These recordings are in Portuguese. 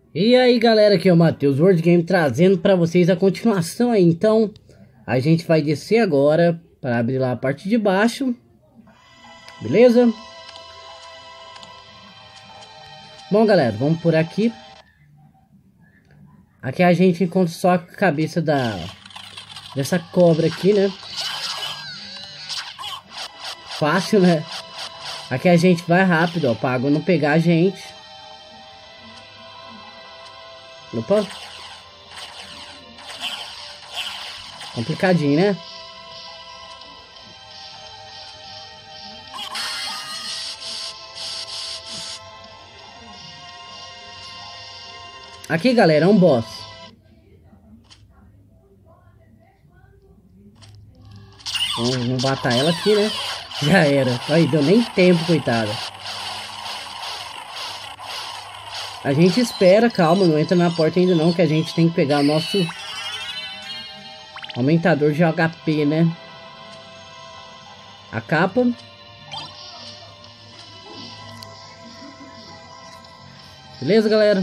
E aí galera, aqui é o Matheus World Game trazendo para vocês a continuação aí. Então a gente vai descer agora para abrir lá a parte de baixo, beleza? Bom galera, vamos por aqui. Aqui a gente encontra só a cabeça dessa cobra aqui, né? Fácil, né? Aqui a gente vai rápido, ó, pra água não pegar a gente. Opa. Complicadinho, né? Aqui, galera, é um boss. Vamos matar ela aqui, né? Já era. Aí, deu nem tempo, coitada. A gente espera, calma, não entra na porta ainda não, que a gente tem que pegar o nosso aumentador de HP, né? A capa. Beleza, galera?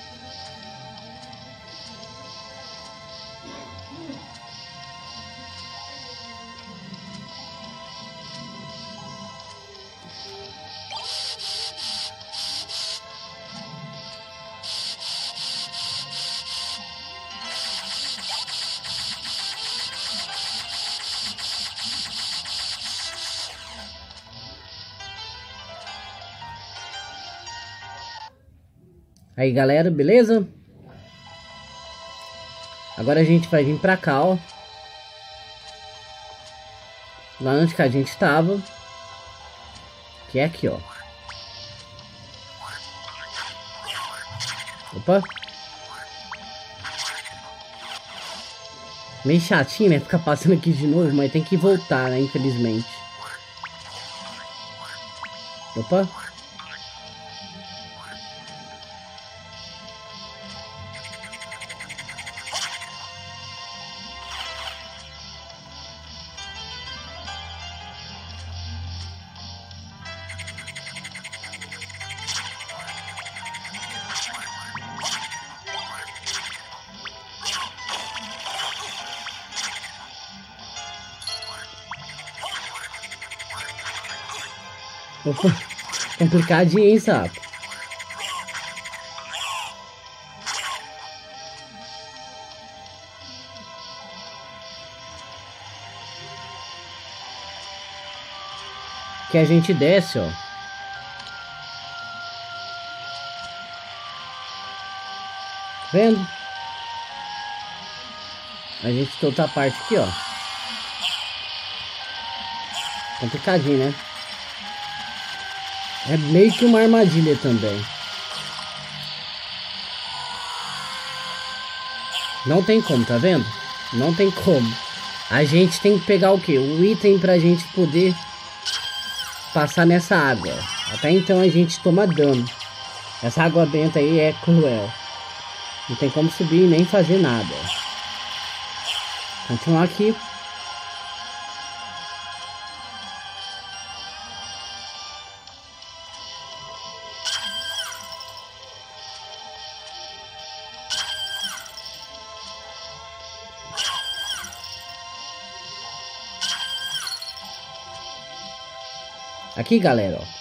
Aí galera, beleza? Agora a gente vai vir pra cá, ó. Lá onde que a gente tava. Que é aqui, ó. Opa. Meio chatinho, né? Ficar passando aqui de novo, mas tem que voltar, né? Infelizmente. Opa. Opa, complicadinho, hein, sapo? Que a gente desce, ó. Vendo? A gente tem outra parte aqui, ó. Complicadinho, né? É meio que uma armadilha também. Não tem como, tá vendo? Não tem como. A gente tem que pegar o quê? O item pra gente poder passar nessa água. Até então a gente toma dano. Essa água benta aí é cruel. Não tem como subir nem fazer nada. Continuar aqui. Aqui, galera, ó.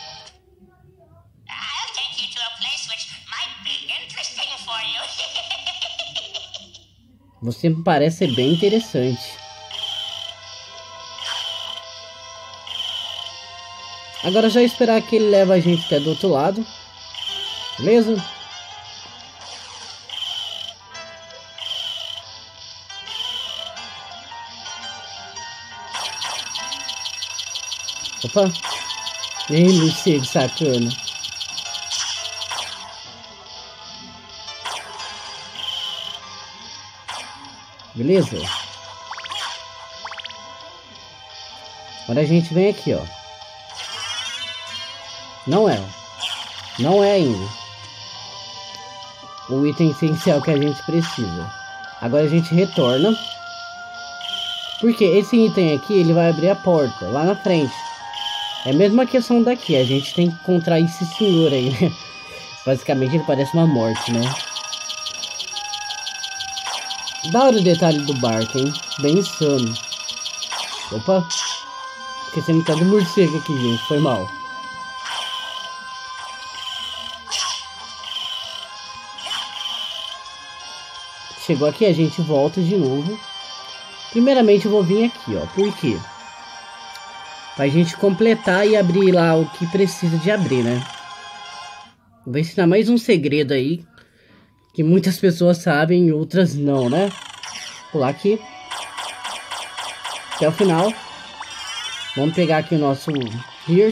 Você me parece ser bem interessante. Agora já esperar que ele leve a gente até do outro lado. Beleza? Opa! Ei, morcego sacana! Beleza? Agora a gente vem aqui, ó. Não é. Não é ainda o item essencial que a gente precisa. Agora a gente retorna. Porque esse item aqui, ele vai abrir a porta lá na frente. É a mesma questão daqui. A gente tem que encontrar esse senhor aí, né? Basicamente ele parece uma morte, né? Da hora o detalhe do barco, hein? Bem insano. Opa! Esquecendo que tá do morcego aqui, gente. Foi mal. Chegou aqui, a gente volta de novo. Primeiramente eu vou vir aqui, ó. Por quê? Pra gente completar e abrir lá o que precisa de abrir, né? Vou ensinar mais um segredo aí. Que muitas pessoas sabem e outras não, né? Pular aqui. Até o final. Vamos pegar aqui o nosso Hirt.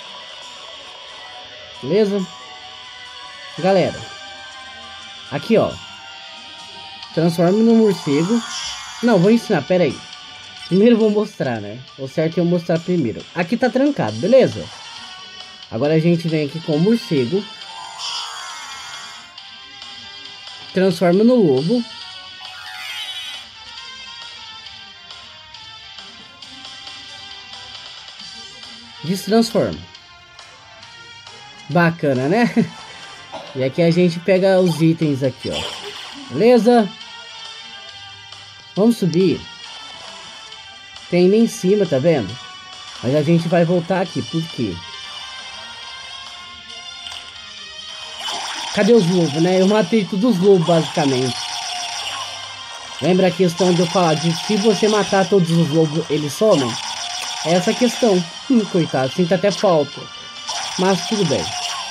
Beleza? Galera. Aqui, ó. Transforme no morcego. Não, vou ensinar, pera aí. Primeiro eu vou mostrar, né? O certo é eu mostrar primeiro. Aqui tá trancado, beleza? Agora a gente vem aqui com o morcego. Transforma no lobo. Destransforma. Bacana, né? E aqui a gente pega os itens aqui, ó. Beleza? Vamos subir. Tem nem em cima, tá vendo? Mas a gente vai voltar aqui, por quê? Cadê os lobos, né? Eu matei todos os lobos, basicamente. Lembra a questão de eu falar de se você matar todos os lobos, eles somem? É essa a questão. Coitado, sinto até falta. Mas tudo bem.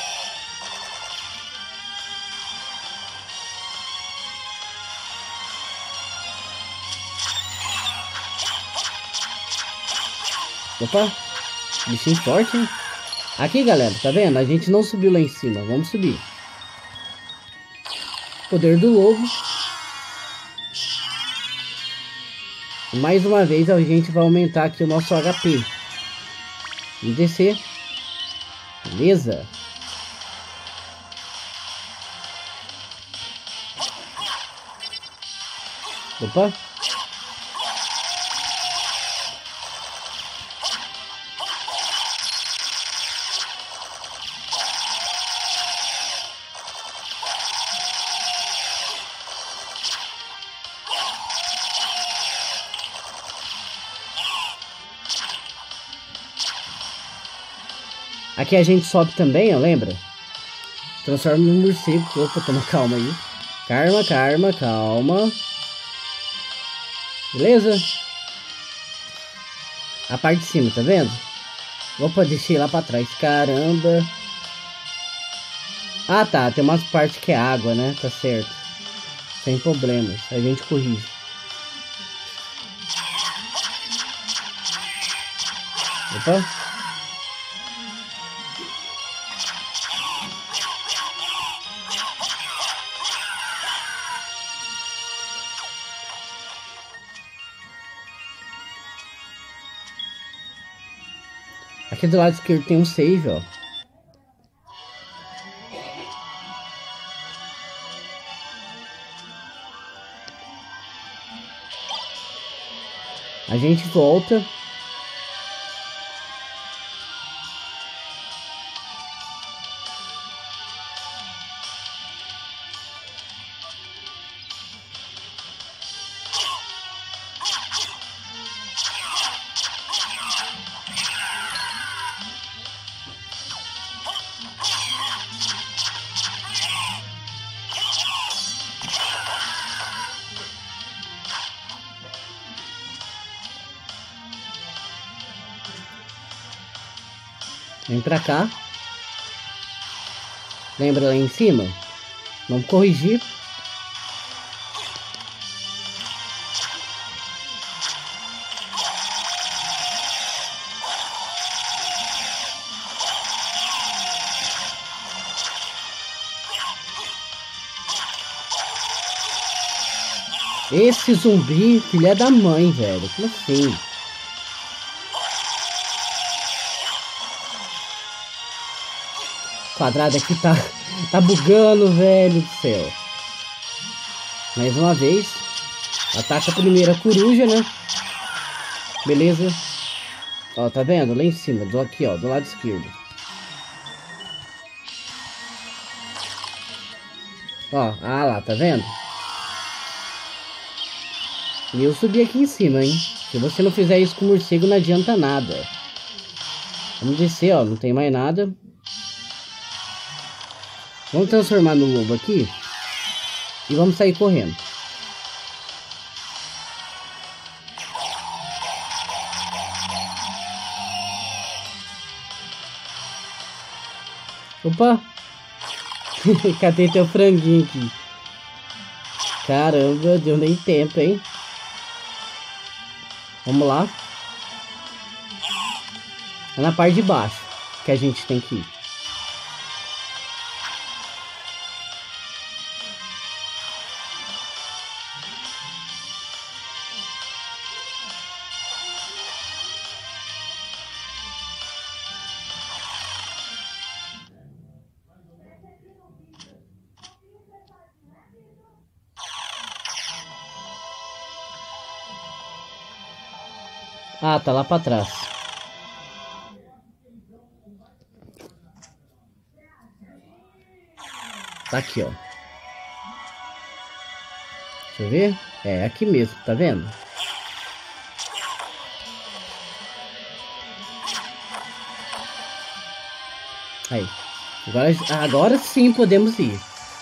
Opa, bichinho forte, hein? Aqui, galera, tá vendo? A gente não subiu lá em cima. Vamos subir. Poder do lobo. Mais uma vez a gente vai aumentar aqui o nosso HP. E descer. Beleza. Opa. Aqui a gente sobe também, ó, lembra? Transforma no morcego. Opa, toma calma aí. Calma, calma, calma. Beleza? A parte de cima, tá vendo? Opa, deixei lá pra trás. Caramba. Ah, tá. Tem umas partes que é água, né? Tá certo. Sem problemas. A gente corrige. Opa. Aqui do lado esquerdo tem um save, ó. A gente volta. Vem pra cá. Lembra lá em cima? Vamos corrigir. Esse zumbi, filha da mãe, velho. Como assim? O quadrado aqui tá bugando, velho do céu. Mais uma vez. Ataca a primeira coruja, né? Beleza. Ó, tá vendo? Lá em cima, aqui, ó, do lado esquerdo. Ó, ah lá, tá vendo? E eu subi aqui em cima, hein? Se você não fizer isso com o morcego, não adianta nada. Vamos descer, ó. Não tem mais nada. Vamos transformar no lobo aqui. E vamos sair correndo. Opa! Cadê teu franguinho aqui? Caramba, deu nem tempo, hein? Vamos lá. É na parte de baixo que a gente tem que ir. Ah, tá lá pra trás. Tá aqui, ó. Deixa eu ver. É aqui mesmo, tá vendo? Aí. Agora sim podemos ir.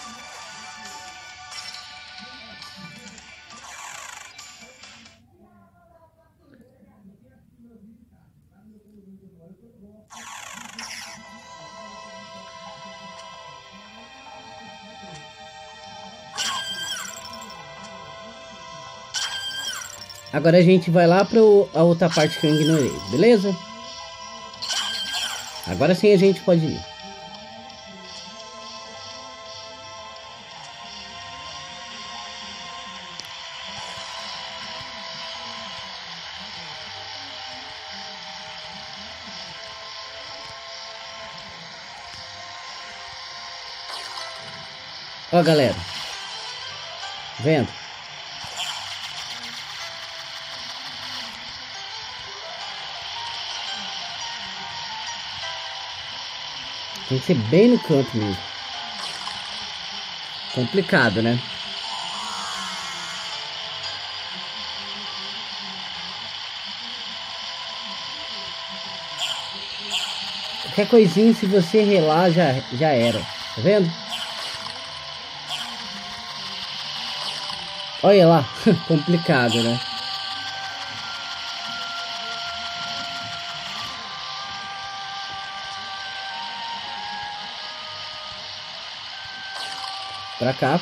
Agora a gente vai lá para a outra parte que eu ignorei, beleza? Agora sim a gente pode ir. Ó, galera. Vendo? Tem que ser bem no canto mesmo. Complicado, né? Qualquer coisinha, se você relar, já era. Tá vendo? Olha lá. Complicado, né? Pra cá.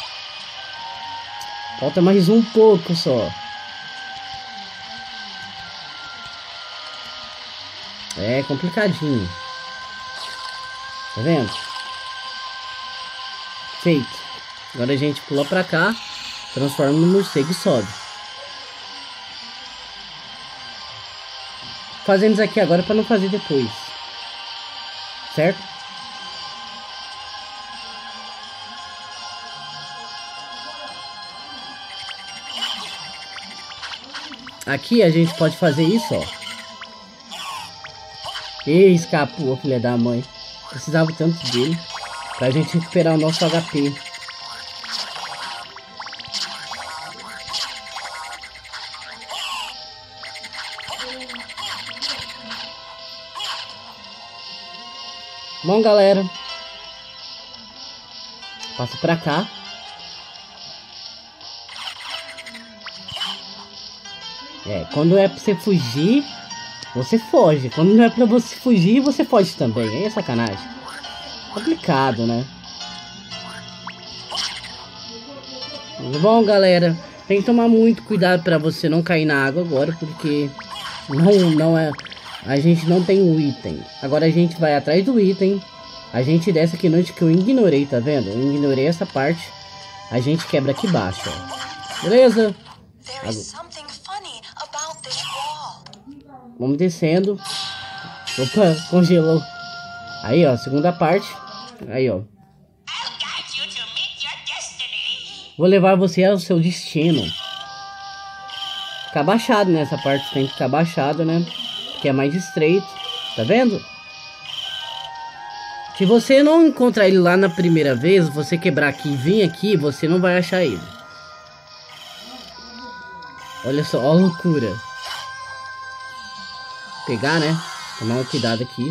Falta mais um pouco só. É complicadinho. Tá vendo? Feito. Agora a gente pula pra cá. Transforma no morcego e sobe. Fazendo isso aqui agora para não fazer depois. Certo? Aqui a gente pode fazer isso, ó. E escapou, filha da mãe. Precisava tanto dele pra gente recuperar o nosso HP. Bom, galera, passa pra cá. Quando é pra você fugir, você foge. Quando não é pra você fugir, você foge também. Aí é sacanagem. Complicado, né? Bom, galera, tem que tomar muito cuidado pra você não cair na água agora, porque não é... A gente não tem um item. Agora a gente vai atrás do item. A gente desce aqui noite que eu ignorei, tá vendo? Eu ignorei essa parte. A gente quebra aqui embaixo, ó. Beleza? Vamos descendo. Opa, congelou. Aí, ó, segunda parte. Aí, ó. Vou levar você ao seu destino. Ficar abaixado nessa parte. Tem que ficar abaixado, né? Que é mais estreito, tá vendo? Se você não encontrar ele lá na primeira vez, você quebrar aqui e vir aqui, você não vai achar ele. Olha só, ó a loucura. Pegar, né? Tomar um cuidado aqui.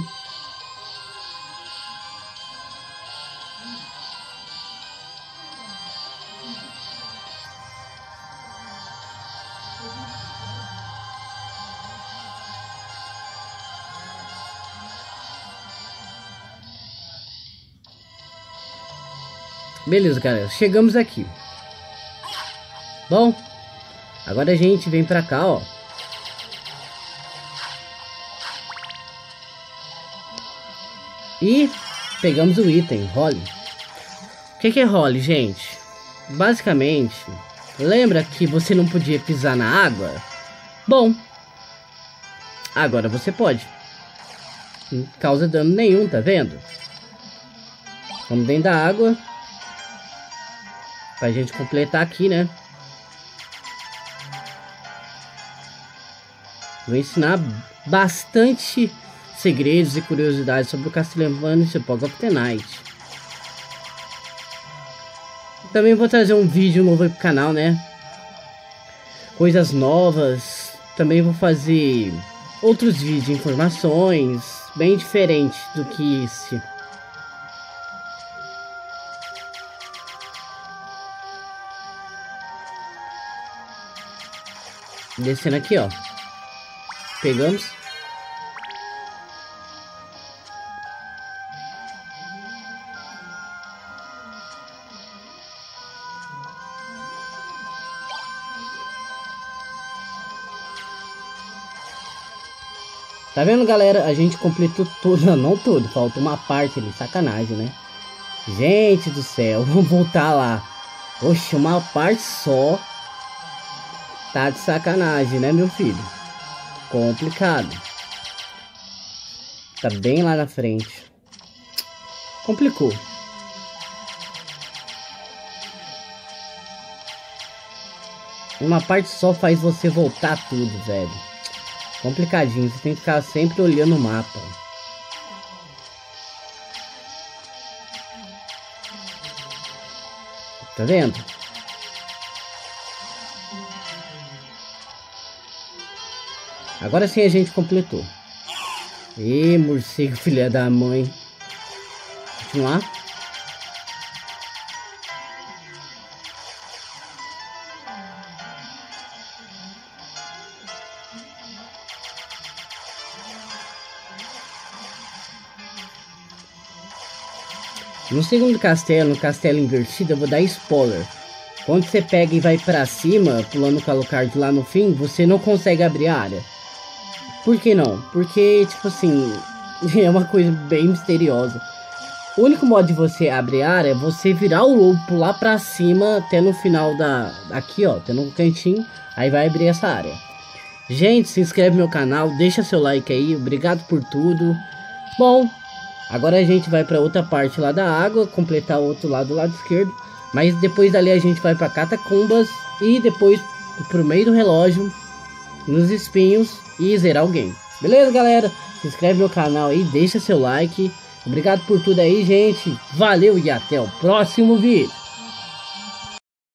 Beleza, galera. Chegamos aqui. Bom, agora a gente vem pra cá, ó. E pegamos o item, Holly. O que é Holly, gente? Basicamente, lembra que você não podia pisar na água? Bom, agora você pode. Não causa dano nenhum, tá vendo? Vamos dentro da água. Pra gente completar aqui, né? Vou ensinar bastante segredos e curiosidades sobre o Castlevania Pocket of the Night. Também vou trazer um vídeo novo aí pro canal, né? Coisas novas. Também vou fazer outros vídeos de informações bem diferentes do que esse. Descendo aqui, ó. Pegamos. Tá vendo, galera? A gente completou tudo. Não tudo. Falta uma parte ali. Sacanagem, né? Gente do céu. Vamos voltar lá. Oxe, uma parte só. Tá de sacanagem, né, meu filho? Complicado. Tá bem lá na frente. Complicou. Uma parte só faz você voltar tudo, velho. Complicadinho. Você tem que ficar sempre olhando o mapa. Tá vendo? Agora sim a gente completou. Ê, morcego, filha da mãe. Continuar. No segundo castelo, no castelo invertido, eu vou dar spoiler. Quando você pega e vai pra cima, pulando com a Alucard lá no fim, você não consegue abrir a área. Por que não? Porque, tipo assim, é uma coisa bem misteriosa. O único modo de você abrir a área é você virar o lobo, pular pra cima, até no final da... Aqui, ó, até no cantinho, aí vai abrir essa área. Gente, se inscreve no meu canal, deixa seu like aí, obrigado por tudo. Bom, agora a gente vai pra outra parte lá da água, completar o outro lado do lado esquerdo. Mas depois dali a gente vai pra catacumbas e depois pro meio do relógio, nos espinhos e zerar o game. Beleza, galera? Se inscreve no canal aí, deixa seu like. Obrigado por tudo aí, gente. Valeu e até o próximo vídeo.